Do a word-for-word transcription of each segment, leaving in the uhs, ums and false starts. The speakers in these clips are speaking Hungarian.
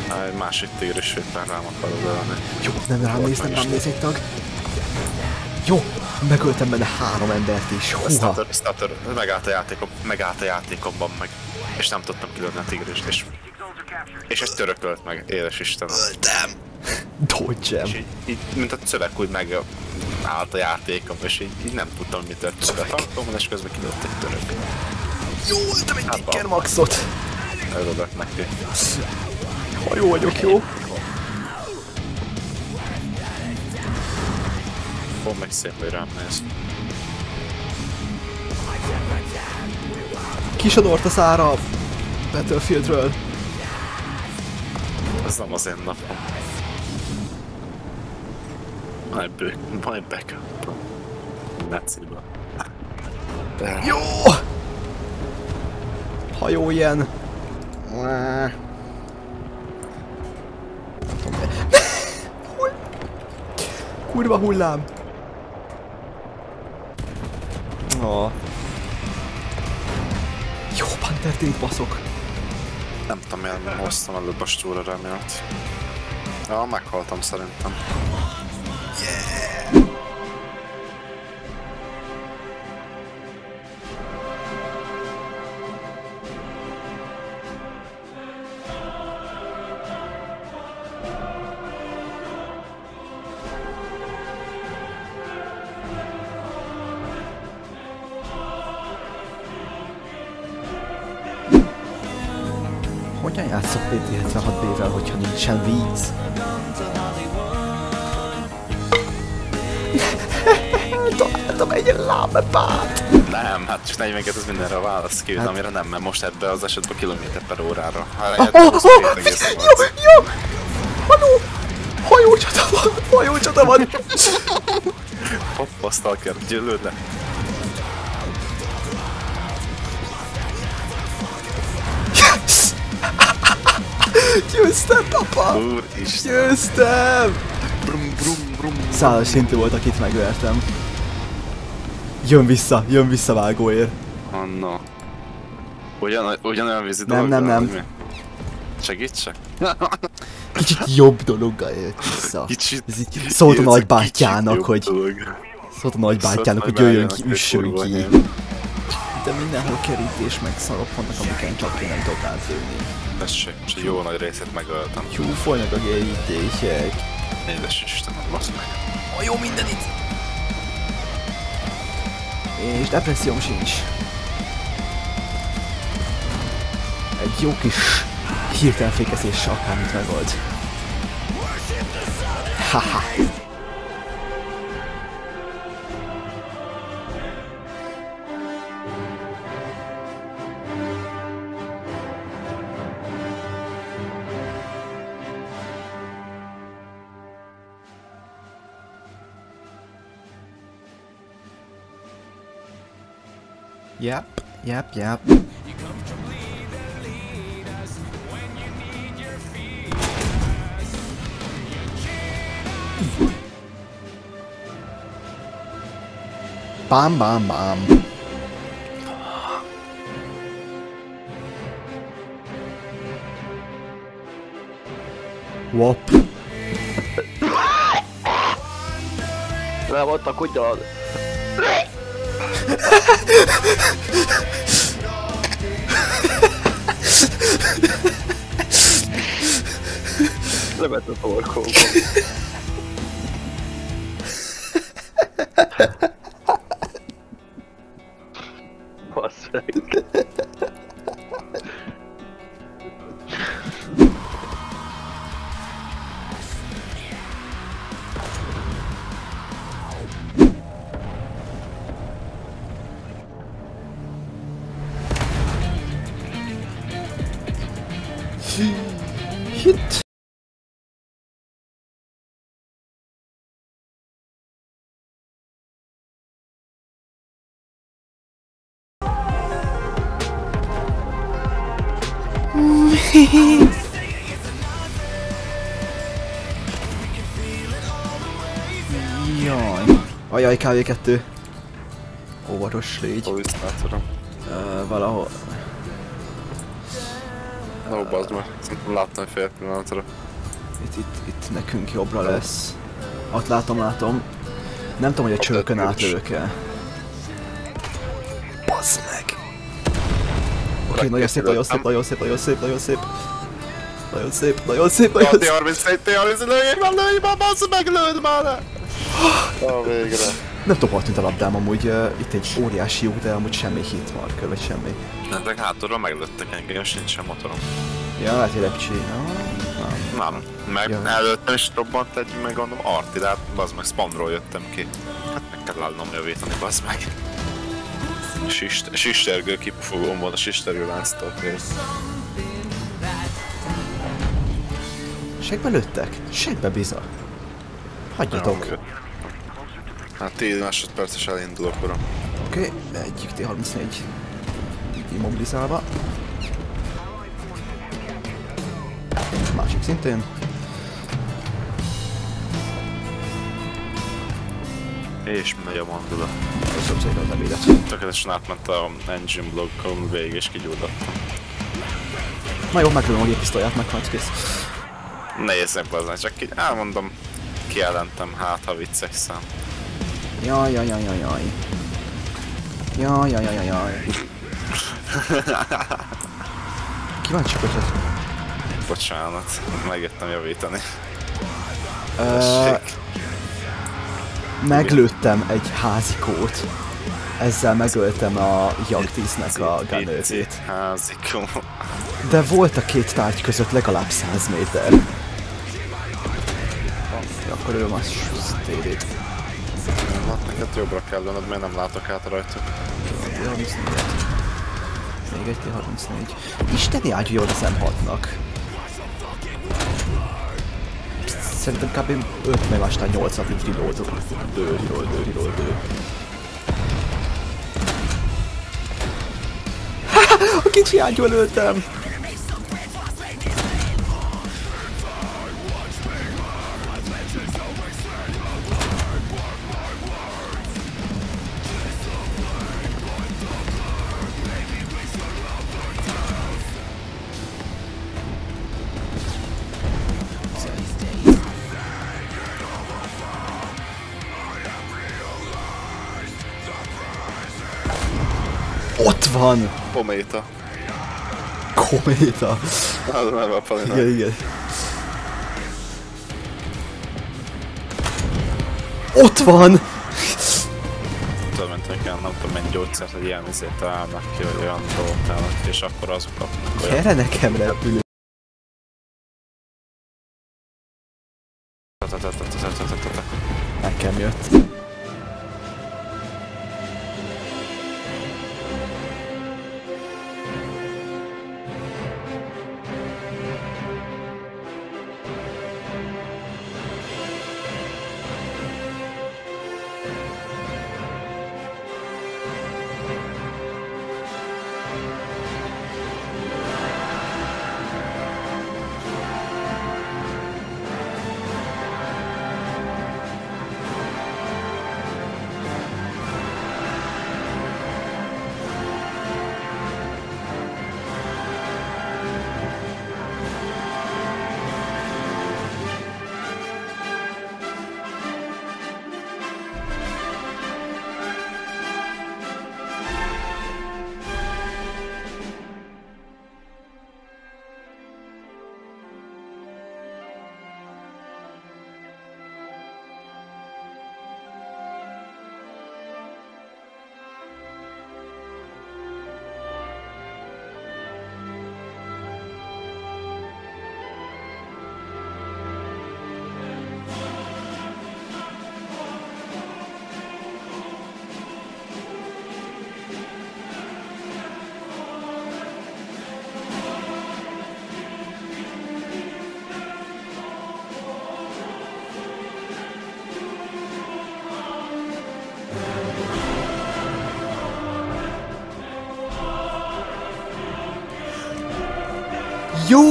Egy másik tigris éppen rám akar odaadni. Jó, nem rám néz, nem rám néz egy tag. Jó, megöltem benne három embert is. Húha. Starter, starter, megállt a játékom, megállt a játékomban meg. És nem tudtam kilőni a tigrist, és... És ezt törökölt meg, édes Istenem. Öltem! Dodge-em. És így, így, mint a szöveg úgy megállt a játékom, és így, így nem tudtam, mi történt a tankomban, és közben kilőtt egy török. Jó, öltem egy Ticker Maxot. Örülök neki. Ha jó vagyok, jó? Fog meg szép, hogy rám néz. Kisodort a szára a Battlefieldről. Ez nem az én napom. My, my backup. Naciba. Jó! Ha jó ilyen. Kurva hullám. Oh. Jó, Panther-tét baszok. Nem tudom, miért hoztam előbb a stúra remélt. Ja, meghaltam szerintem. Yeah. Hogyan játszok P T hetvenhat B-vel, hogyha nincsen víz? Találtam egy lábepát! Nem, hát csak negyvenkettő az mindenre a válasz ki, hát... amire nem, mert most ebbe az esetben kilométer per órára. Hát, oh, oh, oh, jó, jó! Haló! Hajócsata van! Hajócsata van! Hoppa, stalker, gyűlöd le! Yes! Győztem, papa! Úristen! Győztem! Brum, brum, brum. Százas szintű volt, akit megvertem. Jön vissza, jön vissza vágóér. Oh no. Ugyan, ugyanolyan vízi nem, dologgal, nem, nem. Segítsek? Kicsit jobb dologgal jött vissza. Kicsit... Szólt a nagybátyjának, hogy... Dolog. Szólt a nagybátyjának, hogy jöjjön ki, üssön ki. De mindenhol kerítés meg szarok vannak, amiken csak én nem tudok átlőni. Tessék, és egy jó nagy részét megöltem. Hú, folynak a kerítések. Édes Istenem, bassz meg. A jó minden itt! És depresszióm sincs. Egy jó kis hirtelen fékezés akármit megold. Haha. Yep, yep, yep. Bam, bam, bam. Wop. Le voltak ugyan. Levet a torkóba. Bassz meg. Hit. Jaj. Ajaj, ká vé kettő. Óvatos légy. Hol is látom. Uh, valahol. No, bazd meg. Szerintem láttam egy fél pillanatra. Itt, itt, itt nekünk jobbra lesz. Ott látom, látom. Nem tudom, hogy a csőkön átlövök-e. Bassz meg! Oké, nagyon szép, nagyon szép, nagyon szép, nagyon szép, nagyon szép. Nagyon szép, nagyon szép, nagyon szép. T harmincegy, T harmincegy, lőjék már, lőjék már, bassz meg, lőd már le! Ah, végre. Nem tudom, hol tűnt a labdám, amúgy uh, itt egy óriási jó, de amúgy semmi hitmarker, vagy semmi. Ezek hátulról meglőttek engem, és nincs sem motorom. Ja, lehet, hogy lepcsi. No, nem. Nem. Meg ja. Előttem is robbant egy, meg gondolom, arti, de hát bazd meg, spawnról jöttem ki. Hát meg kell állnom javítani, bazd meg. Sist sistergő kipufogóm van a sistergő lánctól kész. Segbe lőttek? Segbe bizony. Hagyjatok. Ja, hát tíz másodperces elindulok, uram. Oké, okay, egyik T harmincnégy immobilizálva. Másik szintén. És megy a mandula. Köszönöm szépen az ebédet. Tökéletesen átment a engine blokkon végig és kigyulladtam. Na jó, meglőm a géppisztolyát, meg majd kész. Nehéznek bazdmeg, csak ki elmondom, kijelentem, hát ha viccek szám. Jaj, jaj, jaj, jaj, jaj. Jaj, jaj, jaj, jaj, jaj. Kíváncsi vagyok. Bocsánat, megjöttem javítani. Uh, meglőttem egy házikót. Ezzel megöltem a Jagdísznek a gunnerjét. Házikó. De volt a két tárgy között legalább száz méter. Ja, akkor ő más tévét. Hát neked jobbra kell lenned, mert nem látok át rajta. T harmincnégy. Még egy T harmincnégy. Isteni ágyú jól az M hatnak. Szerintem kb. öt meg aztán nyolcat így reload. Dő, reload, dő, reload, dő. A kicsi ágyú lőttem! Ott van! Kométa. Kométa. Az már a palina. Igen, igen. Ott van! Tudom, mint nekem nem tudom mennyi gyógyszert, hogy ilyen izét találnak ki, hogy olyan dolgok találnak ki, és akkor azok kapnak olyan. Gyere nekem repülő. Nekem jött. Jó!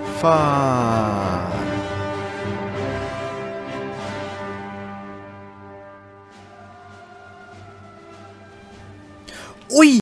Fán! Új!